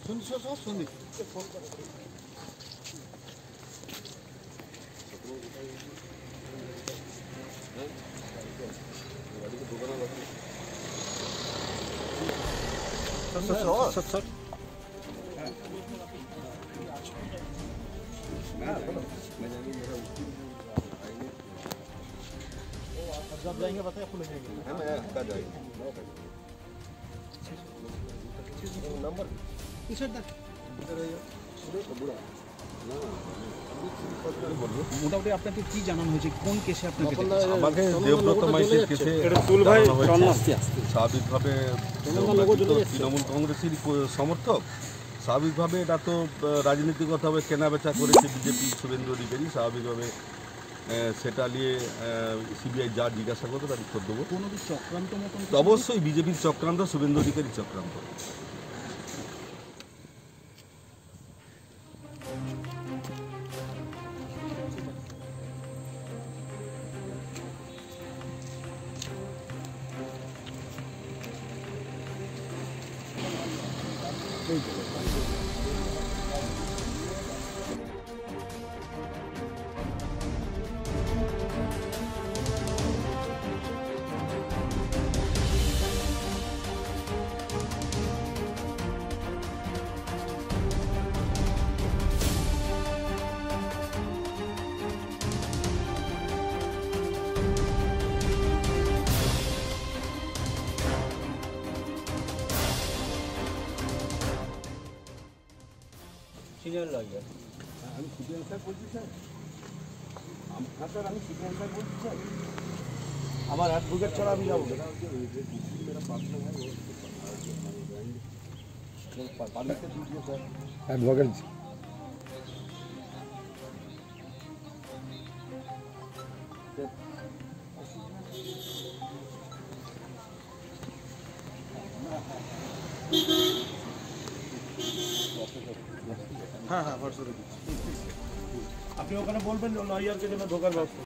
जब जाएंगे बताइए, खुले जाएंगे नंबर মোটামুটি আপনাকে কি জানানো হয়েছে, কোন কেসে আপনাকে? আমাকে দেবব্রত মাইতির কেসে স্বাভাবিকভাবে তৃণমূল কংগ্রেসেরই সমর্থক। স্বাভাবিকভাবে এটা তো রাজনীতিগতভাবে কেনাবেচা করেছে বিজেপি শুভেন্দু অধিকারী। স্বাভাবিকভাবে সেটা নিয়ে সিবিআই যা জিজ্ঞাসা করবে তার উত্তর দেবো। কোনো কি চক্রান্ত মতন? অবশ্যই বিজেপির চক্রান্ত, শুভেন্দু অধিকারীর চক্রান্ত। আমি সিবিআই স্যার বলছি স্যার, আমি সিবিআই স্যার বলছি স্যার, আমার অ্যাডভোকেট ছাড়া আমি যাবো। অ্যাডভোকেট হ্যাঁ হোয়াটসঅ্যাপে আপনি ওখানে বলবেন লয়ারকে যেন ঢোকার ব্যবস্থা।